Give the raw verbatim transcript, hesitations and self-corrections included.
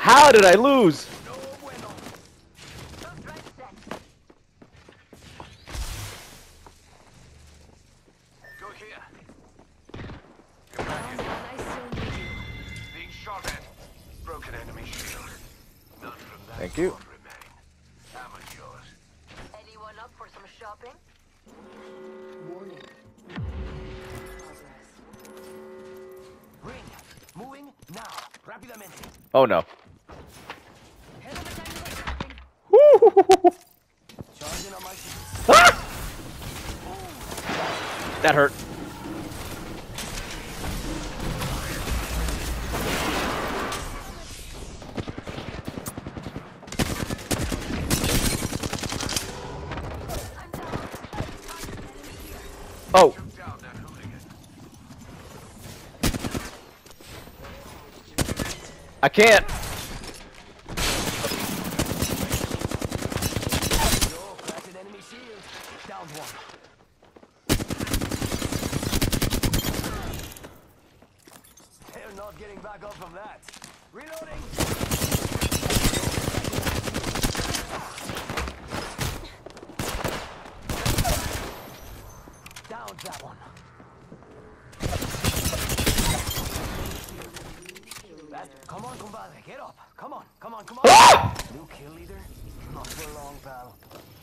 How did I lose? Thank you. Anyone up for some shopping? Warning. Ring. Moving now. Rápidamente. Oh no. Charging on my shield. Ah! That hurt. Oh. I can't. Yo, cracking enemy shield. Down one. They're not getting back up from that. Reloading. Down that one. That, come on, compadre, get up. Come on, come on, come on. Ah! New kill leader? Not for long, pal.